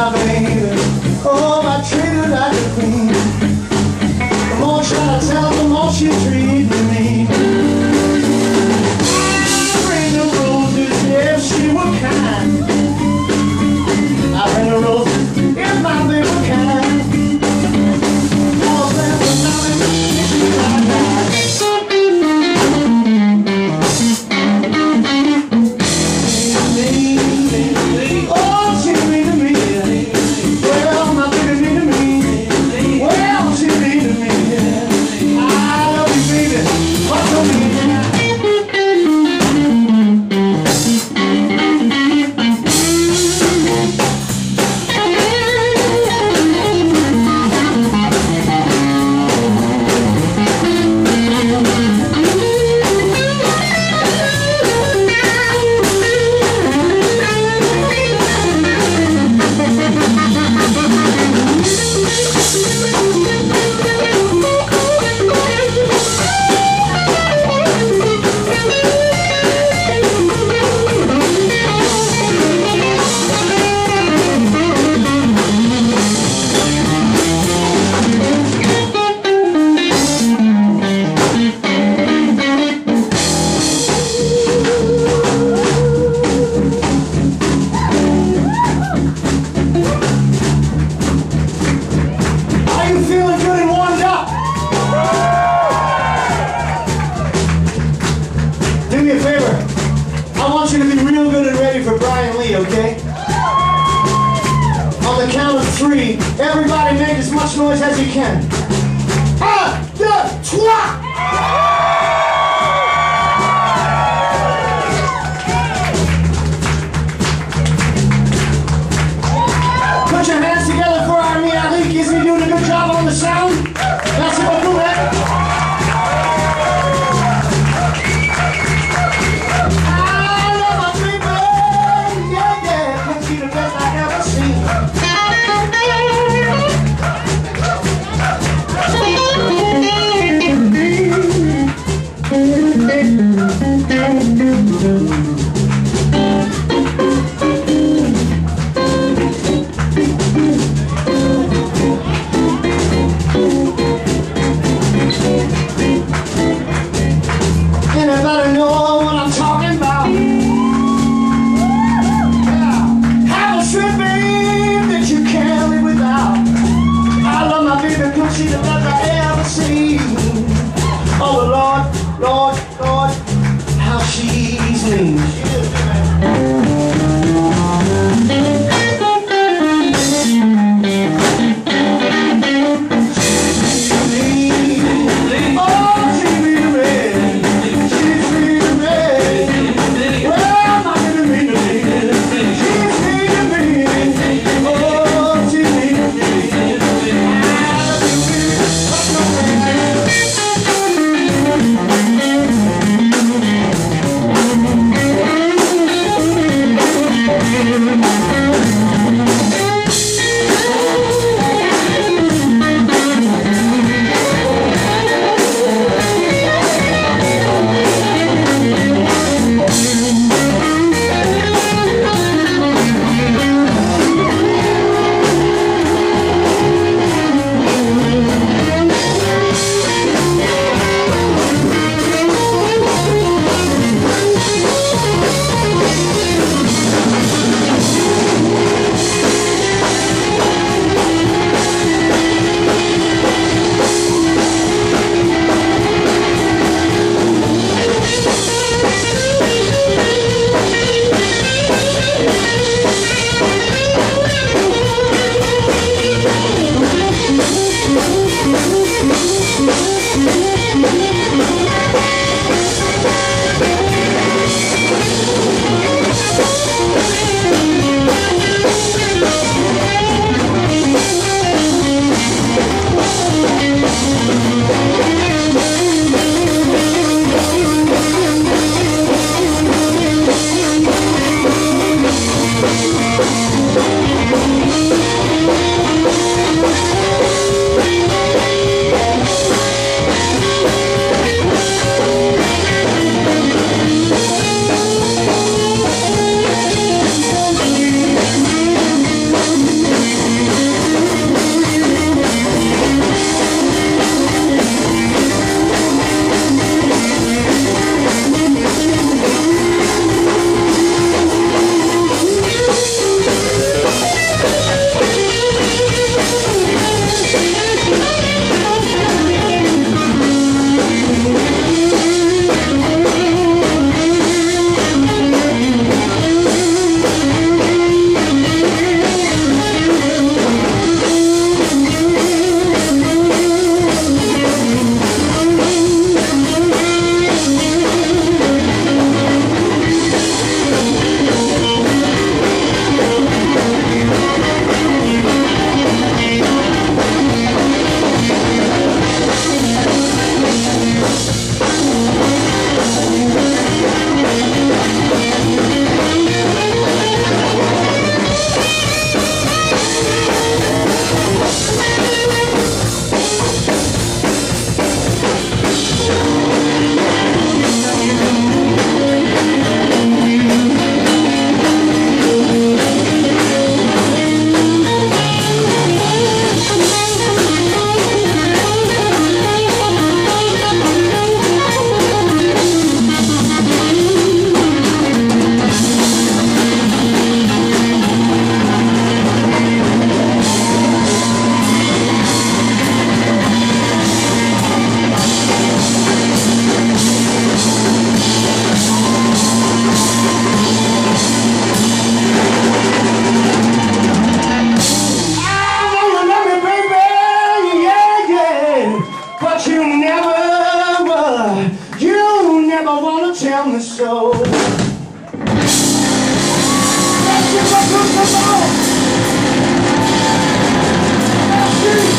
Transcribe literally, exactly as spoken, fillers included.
my baby. Oh, I treat her like a queen. The more I try to tell, the more she treats me. I bring the roses if she were kind. I bring the roses if my baby were kind. All them were nothing if she died. Oh, she mean to me. Well, my baby mean to me. Well, she mean to me. I love you, baby. What's on me? Okay? On the count of three, everybody make as much noise as you can. Un, deux, trois! Put your hands together for our ami Henri. He's been doing a good job on the sound. Merci beaucoup, man. never wanna tell me so. Let's give a good